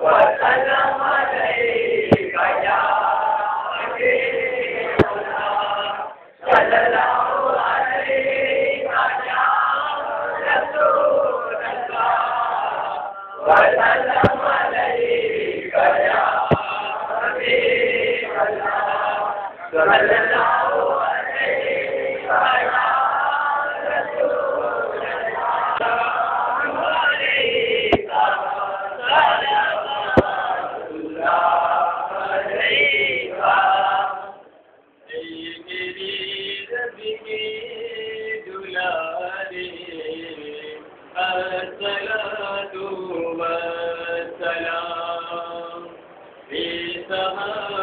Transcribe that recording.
वसल्लम अलैका या सल्लल्लाहु अलैका या रसूल अल्लाह वसल्लम अलैका या हबीब अल्लाह सल्लल्लाहु अलैका या रसूल अस्सलातु वस्सलाम